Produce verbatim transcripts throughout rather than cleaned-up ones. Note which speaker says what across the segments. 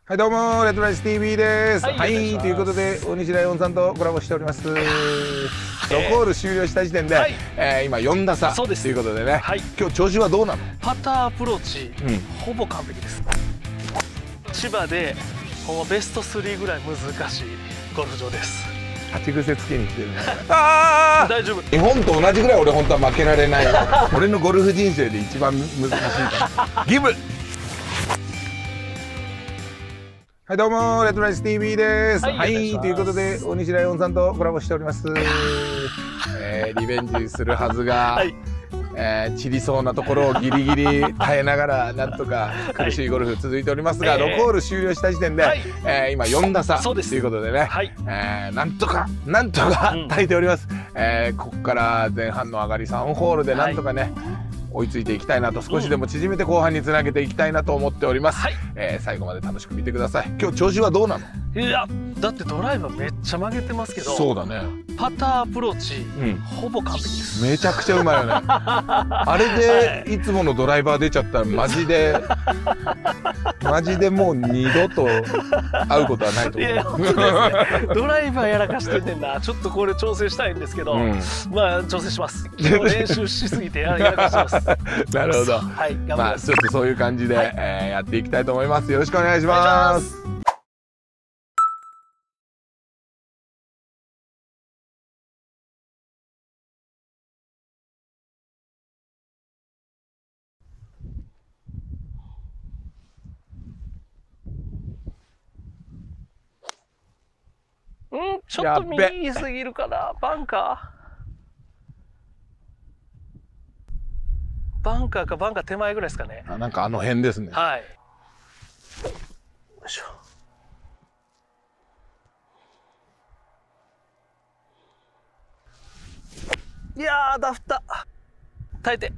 Speaker 1: はい、どうもレッドライス ティーブイ です。
Speaker 2: は、
Speaker 1: はいい、ということで大西ライオンさんとコラボしております。ろくホール終了した時点で、はい、えー、今よんださということでね、はい、今日調子はどうなの？
Speaker 2: パターアプローチ、うん、ほぼ完璧です。千葉でほぼベストスリーぐらい難しいゴルフ場です。
Speaker 1: 勝ち癖つけに来てるね。ああ大丈夫。日本と同じぐらい俺本当は負けられない。俺のゴルフ人生で一番難しいからギブ。はい、どうもレッドライス ティーブイ です。はい、はい、ということで大西ライオンさんとコラボしております。えー、リベンジするはずが、はい、えー、散りそうなところをギリギリ耐えながらなんとか苦しいゴルフ続いておりますが、はい、ろくホール終了した時点で、はい、えー、今よんださということでね、はい、えー、なんとかなんとか耐えております。うん、えー、ここから前半の上がりさんホールでなんとかね、はい、追いついていきたいなと、少しでも縮めて後半につなげていきたいなと思っております。はい、えー、最後まで楽しく見てください。今日調子はどうなの？
Speaker 2: いやだってドライバーめっちゃ曲げてますけど。
Speaker 1: そうだね。
Speaker 2: パターアプローチ、うん、ほぼ完璧です。
Speaker 1: めちゃくちゃうまいよね。あれでいつものドライバー出ちゃったらマジでマジでもう二度と会うことはないと思う。いや本当ですね。ドライバーやらかしてんねんな。ちょっとこれ調整したいんですけど、うん、まあ調整します。練習しすぎてやらかしてます。なるほど。はい、頑張ります。まあちょっとそういう感じで、はい、えー、やっていきたいと思います。よろしくお願いします。
Speaker 2: うん、ちょっと右すぎるかな、バンカー。バンカーかバンカー手前ぐらいですかね。
Speaker 1: あ、なんかあの辺ですね。
Speaker 2: はい。よいしょ。いやー、ダフった。耐えて。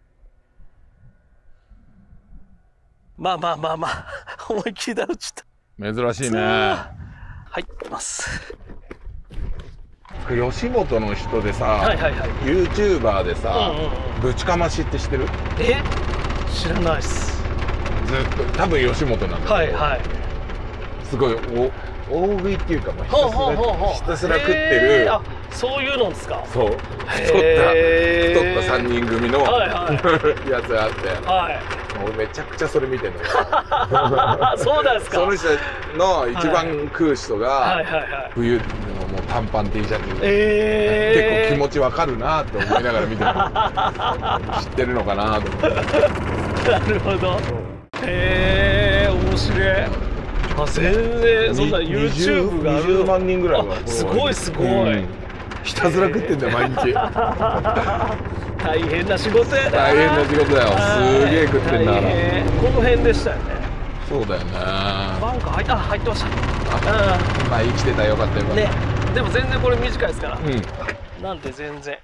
Speaker 2: まあまあまあまあ、思いっきりダウちゃ
Speaker 1: った。珍しいね。
Speaker 2: はい、ます。
Speaker 1: 吉本の人でさ、はいはいはい、ユーチューバーでさ、うんうんうん、ぶちかましって知ってる？
Speaker 2: え？知らないっす。
Speaker 1: ずっと多分吉本なんだけど、はいはい、すごいお大食いっていうか、まあ、ひたすらひたすら食ってる。
Speaker 2: あ、そういうのですか？
Speaker 1: そう。太った太った三人組の、はいはい、やつがあって、はい、俺めちゃくちゃそれ見てるの。
Speaker 2: そうなんですか？
Speaker 1: その人の一番食う人が冬のもう短パン T シャツで、えー、結構気持ちわかるなって思いながら見てる。知ってるのかなと思って。
Speaker 2: なるほど。へえー、面白い。あ、全然そんな YouTube がある。
Speaker 1: にじゅうまんにんぐらいは。
Speaker 2: すごいすごい、うん、
Speaker 1: ひたすら食ってんだよ毎日。
Speaker 2: 大変な仕事やな。
Speaker 1: 大変な仕事だよ。すげえ食ってんだから。
Speaker 2: この辺でしたよね。
Speaker 1: そうだよね。
Speaker 2: バンカー入った、入ってました。
Speaker 1: まあ生きてたらよかったよかったね。
Speaker 2: でも全然これ短いですから、うん、なんて全然。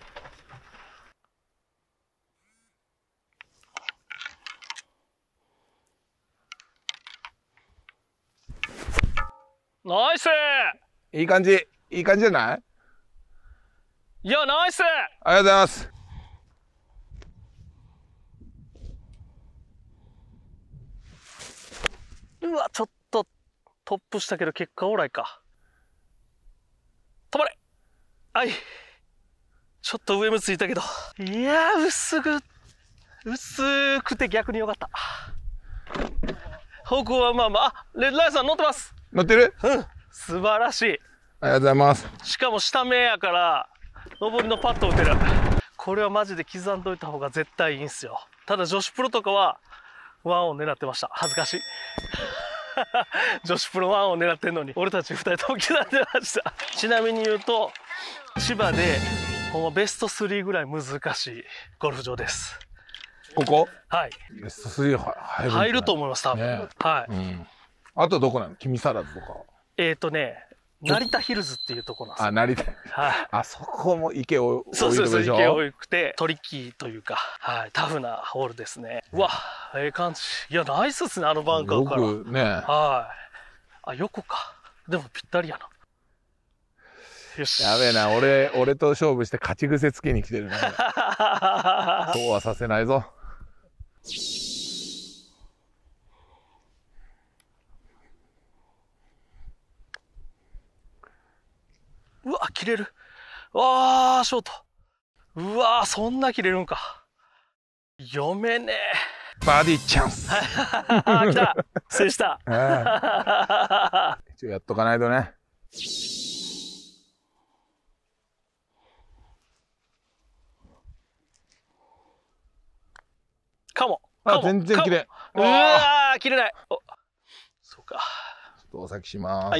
Speaker 2: ナイス。
Speaker 1: いい感じ、いい感じじゃない？
Speaker 2: いや、ナイス。
Speaker 1: ありがとうございます。
Speaker 2: うわ、ちょっとトップしたけど結果オーライか。止まれ。はい。ちょっと上向ついたけど。いやー、薄く、薄くて逆に良かった。方向はまあまあ、あ、レッドラインさん乗ってます。
Speaker 1: 乗ってる？
Speaker 2: うん。素晴らしい。
Speaker 1: ありがとうございます。
Speaker 2: しかも下目やから、上りのパット打てる。これはマジで刻んどいた方が絶対いいんすよ。ただ女子プロとかは、ワンを狙ってました。恥ずかしい。女子プロワンを狙ってんのに、俺たちふたりとも刻んでました。ちなみに言うと、千葉で、ほんまベストスリーぐらい難しいゴルフ場です。
Speaker 1: ここ？
Speaker 2: はい。
Speaker 1: ベストスリー入る？
Speaker 2: 入ると思います、多分。ね、はい、うん。
Speaker 1: あとどこなの？君さらずとか。
Speaker 2: えっとね、成田ヒルズっていうところなんですよ。
Speaker 1: あ、成田。はい。あそこも池を多いところでしょ？そうそうそう、
Speaker 2: 池多くて、トリッキーというか、はい、タフなホールですね。うわ、ええ感じ。いや、ナイスですね、あのバンカーから。
Speaker 1: よくね。
Speaker 2: はい。あ、横か。でもぴったりやな。よし。
Speaker 1: やべえな、俺、俺と勝負して勝ち癖つけに来てるな。そうはさせないぞ。
Speaker 2: 切れる。わー、ショート。うわー、そんな切れるんか。読めね
Speaker 1: え。バーディーチャンス。
Speaker 2: あ、来た。失礼した。
Speaker 1: 一応やっとかないとね。
Speaker 2: かも。
Speaker 1: あ、全然切れ。
Speaker 2: うわー、切れない。お、そうか。
Speaker 1: ちょっとお先します。
Speaker 2: はい。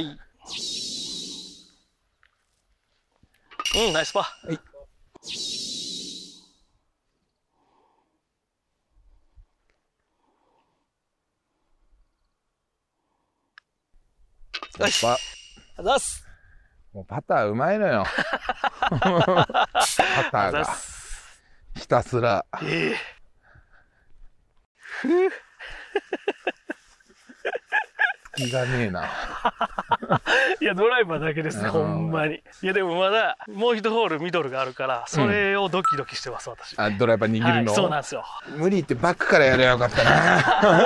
Speaker 2: うん、ナイスパー。はい。
Speaker 1: ナイスパー。ありがとう
Speaker 2: ございます。
Speaker 1: もうパターうまいのよ。パターが。ひたすら。ええ。
Speaker 2: ふぅ。
Speaker 1: 気がねえな。
Speaker 2: いや、ドライバーだけですね、ほんまに。いや、でもまだ、もう一ホールミドルがあるから、それをドキドキしてます、私。
Speaker 1: あ、ドライバー握るの、
Speaker 2: はい、そうなんですよ。
Speaker 1: 無理ってバックからやればよかったな。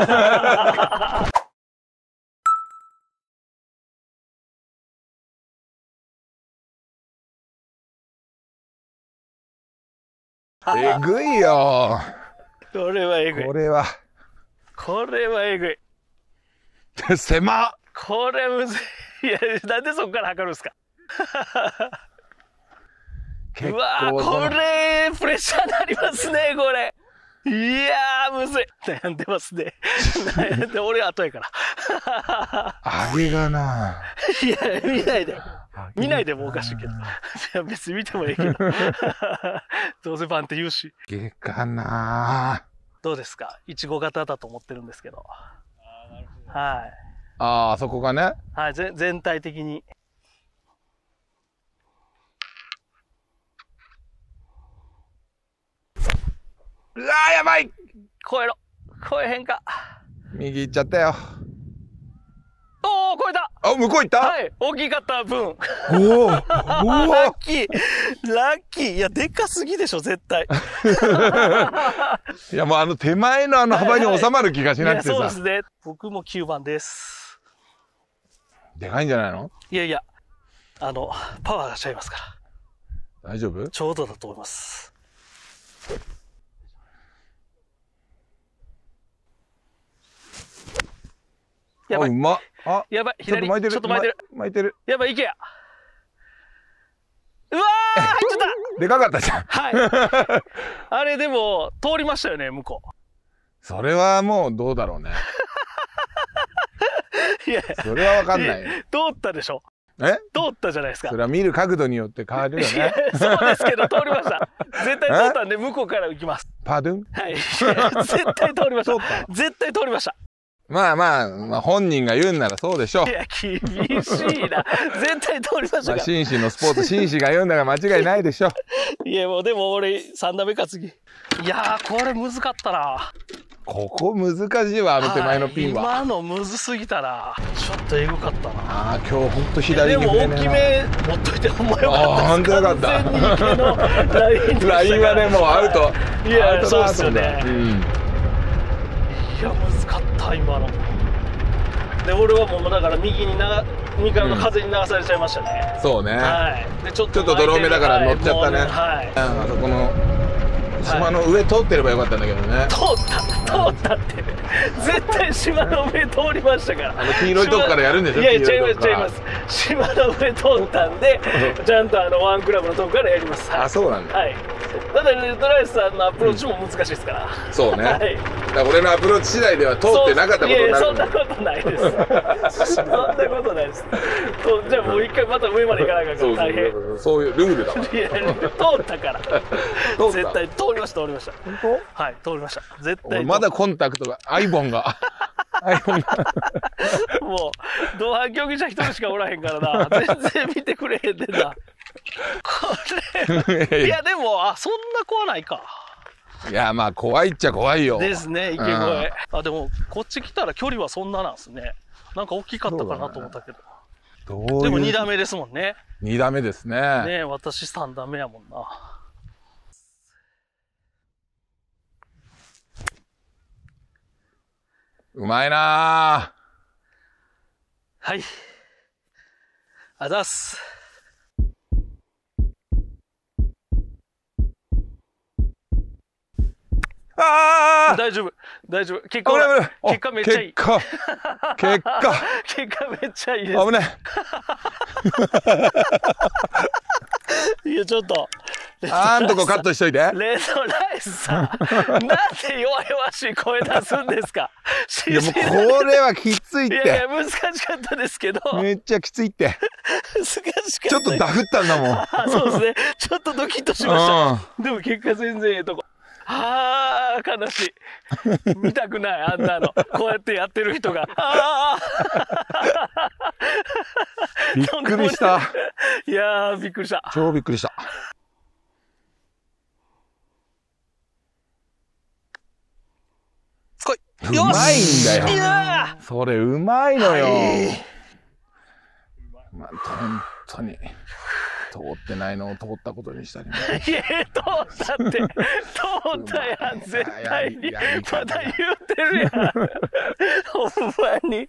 Speaker 1: えぐいよ。
Speaker 2: これはえぐい。
Speaker 1: これは。
Speaker 2: これはえぐい。
Speaker 1: 狭っ。
Speaker 2: これむずい。いや、なんでそこから測るんですか。うわー、これ、プレッシャーになりますね、これ。いやー、むずい。悩んでますね。悩んで、俺後やから。
Speaker 1: 上げがな。
Speaker 2: いや、見ないで。見ないでもおかしいけど。いや、別に見てもいいけど。どうせ番って言うし。
Speaker 1: 上げかな。
Speaker 2: どうですか？いちご型だと思ってるんですけど。はい。
Speaker 1: ああ、そこがね。
Speaker 2: はい、ぜ全体的に。
Speaker 1: うわー、やばい。
Speaker 2: 超えろ。超えへんか。
Speaker 1: 右行っちゃったよ。
Speaker 2: おお、超えた。
Speaker 1: あ、向こう行った。
Speaker 2: はい、大きかった分。おお、
Speaker 1: ラ
Speaker 2: ッキー、ラッキー。いや、でかすぎでしょ、絶対。
Speaker 1: いや、もうあの手前のあの幅に収まる気がしなくてさ。
Speaker 2: はいはい、そうですね。僕もきゅうばんです。
Speaker 1: でかいんじゃないの？
Speaker 2: いやいや、あの、パワーがちゃいますから。
Speaker 1: 大丈夫？
Speaker 2: ちょうどだと思います。やばい。
Speaker 1: あ、うまっ。あ、
Speaker 2: やばい。左。
Speaker 1: ちょっと巻いてる。
Speaker 2: ちょっと巻いてる。
Speaker 1: 巻いてる。
Speaker 2: やばい、行けや。うわー、入っちゃった。
Speaker 1: でかかったじゃん。
Speaker 2: はい。あれでも、通りましたよね、向こう。
Speaker 1: それはもうどうだろうね。
Speaker 2: いや、
Speaker 1: それはわかんない。
Speaker 2: 通ったでしょ。
Speaker 1: え？
Speaker 2: 通ったじゃないですか。
Speaker 1: それは見る角度によって変わるよね。
Speaker 2: そうですけど、通りました。絶対通ったんで、向こうから行きます。
Speaker 1: パドゥン？
Speaker 2: はい。絶対通りました。絶対通りました。
Speaker 1: まあまあ、まあ本人が言うんならそうでしょう。
Speaker 2: いや、厳しいな。絶対通りましたから。
Speaker 1: まあ、紳士のスポーツ、紳士が言うんだから間違いないでしょ。
Speaker 2: いや、もうでも俺、さん打目か次。いやー、これ難かったな。
Speaker 1: ここ難しいわ、あの手前のピンは。
Speaker 2: 今のむずすぎたな。ちょっとエグかったな。
Speaker 1: ああ、今日ほんと左に
Speaker 2: でも大きめ持っといてほんまよかったです。
Speaker 1: ああ、ほんとよかった。
Speaker 2: 完全に池のラインでしたから。
Speaker 1: ラインはね、もうアウト。
Speaker 2: いや、そうですよね。
Speaker 1: うん、い
Speaker 2: や、難かった、今の。で、俺はもうだから右にな、右からの風に流されちゃいましたね。
Speaker 1: うん、そうね。
Speaker 2: はい。で、ちょっと。
Speaker 1: ちょっと泥目だから乗っちゃったね。
Speaker 2: はい。
Speaker 1: あそこの。島の上通ってればよかったんだけどね。
Speaker 2: 通った通ったって絶対島の上通りましたから。
Speaker 1: あの黄色いとこからやるんでしょ。
Speaker 2: いや、ちゃいますちゃいます。島の上通ったんでちゃんとあのワンクラブのとこからやります。
Speaker 1: あ、そうなんだ。
Speaker 2: はい。ただね、ドライスさんのアプローチも難しいですから。
Speaker 1: そうね。
Speaker 2: はい。だ
Speaker 1: から俺のアプローチ次第では通ってなかったことになる。
Speaker 2: いや、そんなことないです。そんなことないです。じゃあもう一回また上まで行かなきゃ大変。
Speaker 1: そういうルールだわ。
Speaker 2: いや、通ったから。絶対通りました通りました。本当？はい、通りました。絶対。
Speaker 1: まだコンタクトがアイボンがアイボンが
Speaker 2: もう同伴競技者一人しかおらへんからな。全然見てくれへんねんな。これいやでもあそんな怖ないか。
Speaker 1: いやまあ怖いっちゃ怖いよ。
Speaker 2: ですね、池越え。あでもこっち来たら距離はそんななんですね。なんか大きかったかなと思ったけど。どういうでもに打目ですもんね。
Speaker 1: に打目ですね。
Speaker 2: ねえ、私さん打目やもんな。
Speaker 1: うまいな
Speaker 2: ー。はい。あざっす。
Speaker 1: ああ、
Speaker 2: 大丈夫。大丈夫。結果ほら、結果めっちゃいい。
Speaker 1: 結果。結果。
Speaker 2: 結果めっちゃいいです。
Speaker 1: 危ない。
Speaker 2: いや、ちょっと。
Speaker 1: あんとこカットしといて。
Speaker 2: レッドライスさん、なんで弱々しい声出すんですか。
Speaker 1: いや、もうこれはきついって。
Speaker 2: いやいや、難しかったですけど。
Speaker 1: めっちゃきついって。
Speaker 2: 難しかった。
Speaker 1: ちょっとダフったんだもん。
Speaker 2: そうですね。ちょっとドキッとしました。でも結果全然ええとこ。ああ、悲しい。見たくない、あんなの。こうやってやってる人が。ああ。
Speaker 1: びっくりした。
Speaker 2: いやー、びっくりした。
Speaker 1: 超びっくりした。
Speaker 2: 来い。
Speaker 1: うまいんだよ。
Speaker 2: いや
Speaker 1: ーそれうまいのよ。
Speaker 2: はい、
Speaker 1: まあ、本当に。通ってないのを通ったことにしたりも。
Speaker 2: いや、通ったって。通ったやん、絶対に。まだ言うてるやん。ほんまに。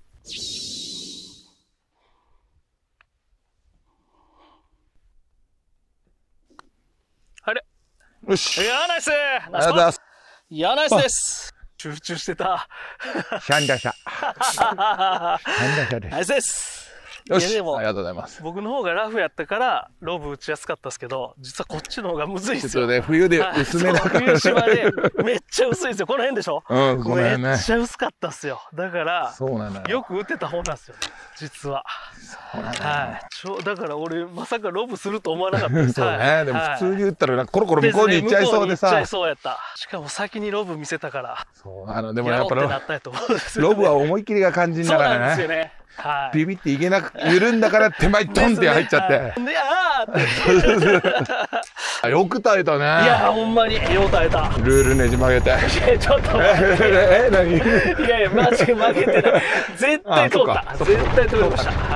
Speaker 2: あれ。
Speaker 1: よし。
Speaker 2: いや、ナイス。
Speaker 1: ありがとうございます。
Speaker 2: いや、ナイスです。集中してた。
Speaker 1: シャンダシャ。シャンダシャです。
Speaker 2: ナイスです。
Speaker 1: よし、ありがとうございます。
Speaker 2: 僕の方がラフやったからロブ打ちやすかったですけど、実はこっちの方がむずいですよ。
Speaker 1: ちょっとね、冬で薄めだから、
Speaker 2: 冬島でめっちゃ薄いですよ。この辺でしょ。
Speaker 1: うん、ごめんね。
Speaker 2: めっちゃ薄かったっすよ。だから
Speaker 1: そうなのよ。
Speaker 2: よく打てた方なんですよ、実は。
Speaker 1: そうなのよ。
Speaker 2: はい。ちょだから俺まさかロブすると思わなかったです。
Speaker 1: そうね。でも普通に打ったらコロコロ向こうに行っちゃいそうでさ。
Speaker 2: 行っちゃいそうやった。しかも先にロブ見せたから。
Speaker 1: そう、あのでもやっぱロブは思い切りが肝心だからね。
Speaker 2: そうなんですよね。はい、
Speaker 1: ビビっていけなく緩んだから手前ドンって入っちゃって。
Speaker 2: で、あ
Speaker 1: あよく耐えたね。
Speaker 2: いやほんまによう耐えた。
Speaker 1: ルールねじ曲げて。
Speaker 2: いやちょっと待って。
Speaker 1: え何？
Speaker 2: いやいやマジで負けてない。絶対通った。絶対通りました。はい。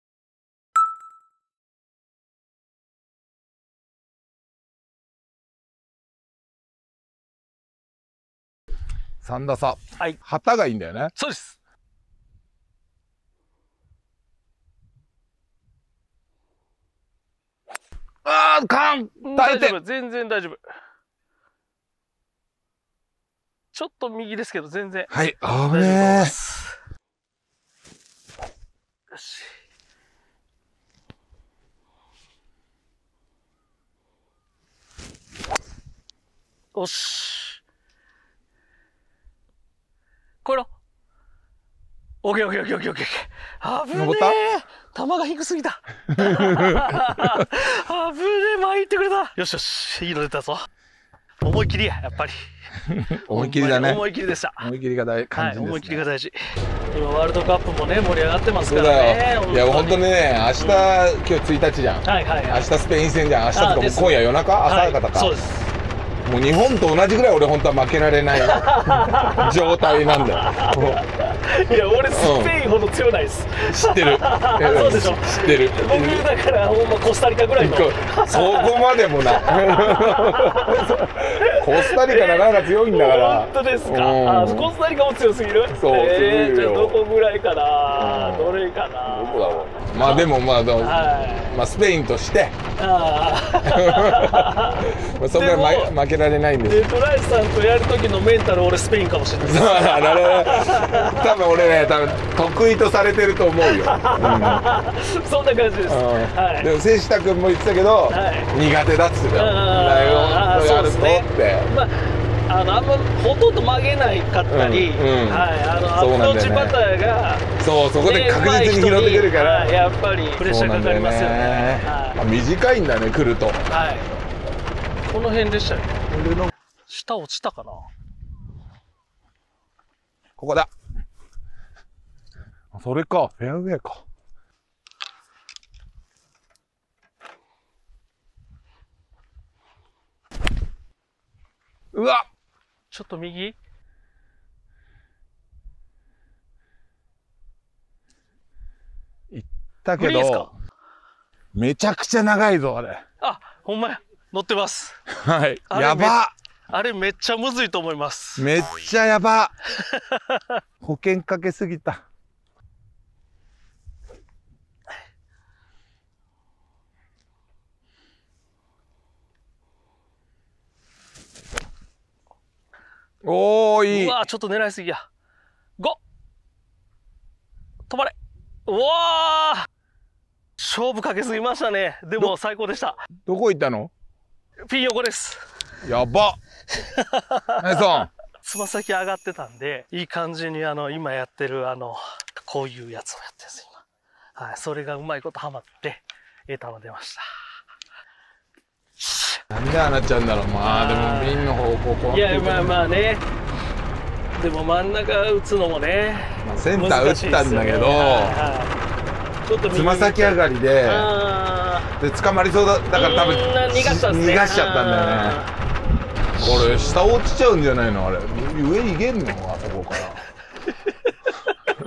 Speaker 1: さん打差。
Speaker 2: はい。
Speaker 1: 旗がいいんだよね。
Speaker 2: そうです。
Speaker 1: ああ、かん耐えて。
Speaker 2: 全然大丈夫。ちょっと右ですけど全然。
Speaker 1: はい、危ねえ。
Speaker 2: よし。よし。これろ。オッケーオッケーオッケーオッケーオッケー。危ねえ。球が低すぎた。危ねえ、参ってくれた。よしよし、いいの出たぞ。思い切りや、やっぱり。
Speaker 1: 思い切りだね。
Speaker 2: 思い切りでした。
Speaker 1: 思い切りが大事、
Speaker 2: はい、思い切りが大事。今ワールドカップもね、盛り上がってますからね。
Speaker 1: いや、本当にね、明日、今日ついたちじゃん。はいはい。明日スペイン戦じゃん。明日とかも今夜夜中、朝方か。
Speaker 2: そうです。
Speaker 1: もう日本と同じぐらい俺本当は負けられない状態なんだよ。
Speaker 2: いや俺スペインほど強ないです。
Speaker 1: 知ってる。
Speaker 2: そうでしょ。
Speaker 1: 知ってる。
Speaker 2: 僕だからほんまコスタリカぐらいの。
Speaker 1: そこまでもな。コスタリカななんか強いんだから。
Speaker 2: 本当ですか。あ、コスタリカも強すぎる。
Speaker 1: そう。
Speaker 2: ええ、じゃあどこぐらいかな。どれかな。
Speaker 1: どこだろう。まあでもまあでもまあスペインとして。ああ。そんな負けられないんです。
Speaker 2: レトライスさんとやる時のメンタル俺スペインかもしれないです。
Speaker 1: 多分俺ね、多分得意とされてると思うよ。うん、
Speaker 2: そんな感じです。
Speaker 1: はい、でも瀬下君も言ってたけど、はい、苦手だっつってたよ。やるとって。まあ、あのあんまほとんど曲げないかったり、うんうん、はい、あのアプローチパターがそうそこで確実に拾ってくるから、ね、やっぱりプレッシャーかかりますよね。はい、まあ、短いんだね来ると。はい。この辺でしたよね。俺の下落ちたかな。ここだ。それか、フェアウェイか。うわっ、ちょっと右行ったけど、めちゃくちゃ長いぞ、あれ。あ、ほんまや。乗ってます。はい。やば。あれめっちゃむずいと思います。めっちゃやば。保険かけすぎた。 おお、いい。
Speaker 2: うわー、ちょっと狙いすぎや。ご止まれ。うわー、勝負かけすぎましたね。でも最高でした。
Speaker 1: どこ行ったの？
Speaker 2: ピン横です。
Speaker 1: やば。ナイスオン。
Speaker 2: つま先上がってたんで、いい感じにあの今やってるあのこういうやつをやってるんです今。はい、それがうまいことハマってエーター出ました。
Speaker 1: なんでああなっちゃうんだろう。まあでもピンの方向こう。
Speaker 2: いやまあまあね。でも真ん中打つのもね。
Speaker 1: まあ、センター打ったんだけど、ちょっとつま先上がりで、で捕まりそうだだから多分
Speaker 2: 逃がしたんですね。
Speaker 1: 逃がしちゃったんだよね。これ下落ちちゃうんじゃないのあれ。上に行けんのあそこから。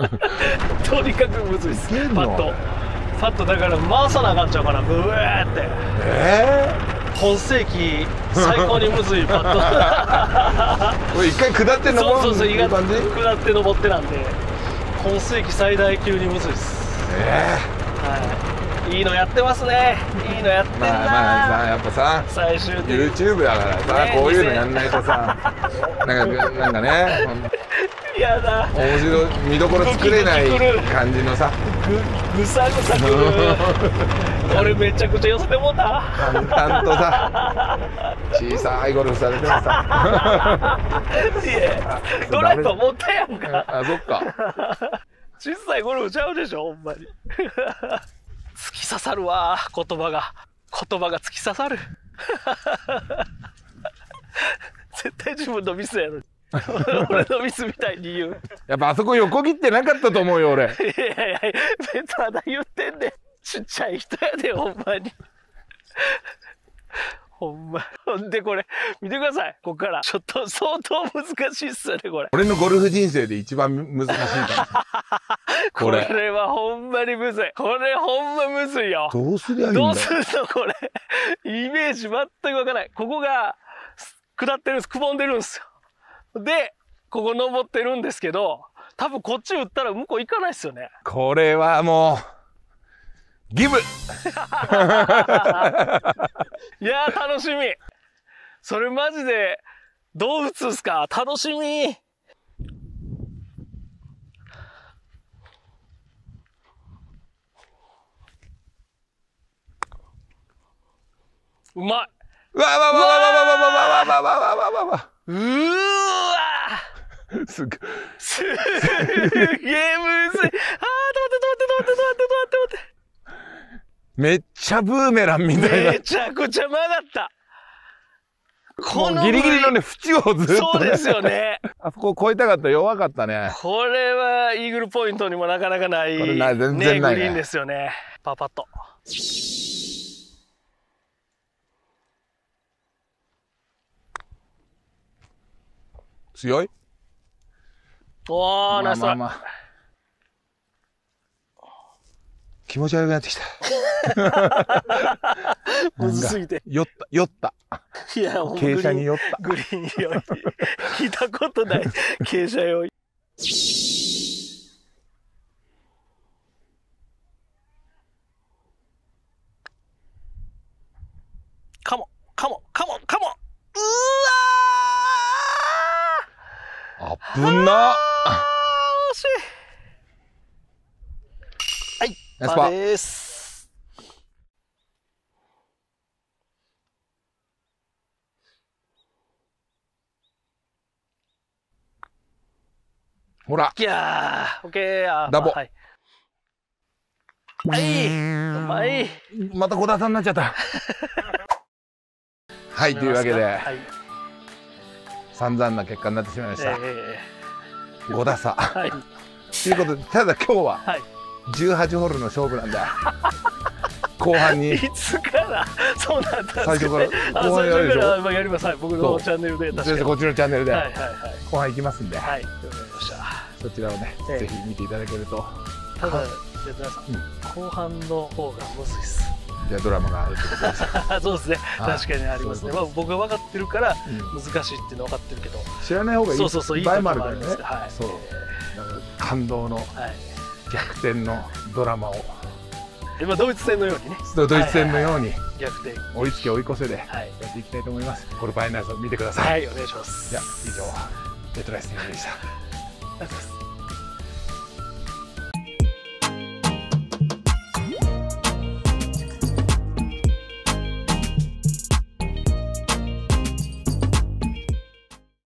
Speaker 2: とにかくむずいっす。パッとパッとだから回さなあかんちゃうからブワーって。ええー、今世紀最高にむずいパッと。
Speaker 1: これ一回下って登る。
Speaker 2: そうそうそう、意外と下って登ってなんで今世紀最大級にむずいっす。ええー、はい、いいのやってますね。いいのやってんな。まあ
Speaker 1: まあさ、やっぱさ、
Speaker 2: 最終的に
Speaker 1: YouTube だからさ、ね、こういうのやんないとさ、なんかなんかね、
Speaker 2: やだ、
Speaker 1: 面白い見どころ作れない感じのさ、
Speaker 2: ぐぐさぐさくる。俺めちゃくちゃ寄せてもうた。
Speaker 1: 淡々とさ、小さいゴルフされてもさ。
Speaker 2: いや、ドライバー持ったやんか。
Speaker 1: あ、そっか。
Speaker 2: 小さいゴルフちゃうでしょ、ほんまに。突き刺さるわ、言葉が。言葉が突き刺さる。絶対自分のミスやのに。俺のミスみたいに言う。
Speaker 1: やっぱあそこ横切ってなかったと思うよ、俺。
Speaker 2: いやいや、ただ言ってんで。ちっちゃい人やで、ほんまに。ほんま。ほんでこれ、見てください。ここから。ちょっと相当難しいっすよね、これ。
Speaker 1: 俺のゴルフ人生で一番難しいから。
Speaker 2: これ。これはほんまにむずい。これほんまむずいよ。
Speaker 1: どうすりゃいいんだよ。
Speaker 2: どうするのこれ。イメージ全くわかんない。ここが下ってるんです。くぼんでるんですよ。で、ここ登ってるんですけど、多分こっち打ったら向こう行かないっすよね。
Speaker 1: これはもう、ギブ。い
Speaker 2: やー楽しみ。それマジでどう打つんすか。楽しみ。うまい。
Speaker 1: うわわわわわわわわわわわわわわわ。
Speaker 2: うーわ
Speaker 1: すげ
Speaker 2: すげえむずい。あー、止まって止まって止まって止まって止まって止まって。
Speaker 1: めっちゃブーメランみたいな。
Speaker 2: めちゃくちゃ曲がった。
Speaker 1: このギリギリのね、縁をずっと、
Speaker 2: ね。そうですよね。
Speaker 1: あそこ越えたかったら弱かったね。
Speaker 2: これはイーグルポイントにもなかなかない。
Speaker 1: これない、全然ない、ね。
Speaker 2: グリーンですよね。パーパット。
Speaker 1: 強い？
Speaker 2: おー、ナイストライ。
Speaker 1: 気持ち悪くなってきた。
Speaker 2: むずすぎて。
Speaker 1: 酔った、酔った。
Speaker 2: いや、
Speaker 1: 傾斜に酔った。
Speaker 2: グリーン酔い。聞いたことない。傾斜酔い。カモン、カモン、カモン、カモン。う
Speaker 1: わー。あぶな。
Speaker 2: 惜しい。はい、
Speaker 1: ナイスパー
Speaker 2: です。
Speaker 1: ほら。
Speaker 2: いやー、オッケー。
Speaker 1: ダボ。
Speaker 2: はい。はい。うまい。
Speaker 1: またご打差になっちゃった。はい、というわけで、はい、散々な結果になってしまいました。えー、ご打差。はい。ということで、ただ今日は、はい、じゅうはちホールの勝負なんだ。後半に。
Speaker 2: いつからそうなんだ。
Speaker 1: 最初から。後半やるでしょ。
Speaker 2: まあやります。はい。僕のチャンネルで。
Speaker 1: 確かに。こっちのチャンネルで。
Speaker 2: はいはいはい。
Speaker 1: 後半行きますんで。
Speaker 2: はい。わかりました。
Speaker 1: そちらをね、ぜひ見ていただけると。
Speaker 2: ただ、皆さん、後半の方がむずいっす。
Speaker 1: じゃあドラマがあるってことですか。
Speaker 2: そうですね。確かにありますね。まあ僕が分かってるから難しいっていうのは分かってるけど。
Speaker 1: 知らない方がいい。
Speaker 2: そうそうそう。いい
Speaker 1: 場合もあるからね。
Speaker 2: はい。
Speaker 1: そう。感動の逆転のドラマを。
Speaker 2: 今ドイツ戦のようにね。
Speaker 1: ドイツ戦のように
Speaker 2: 逆転。
Speaker 1: 追いつけ追い越せでやっていきたいと思います。ゴルフファイナルズを見てください。
Speaker 2: はい、お願いします。
Speaker 1: じゃあ以上。 レッドライス ティーブイ でした。ありがとうございます。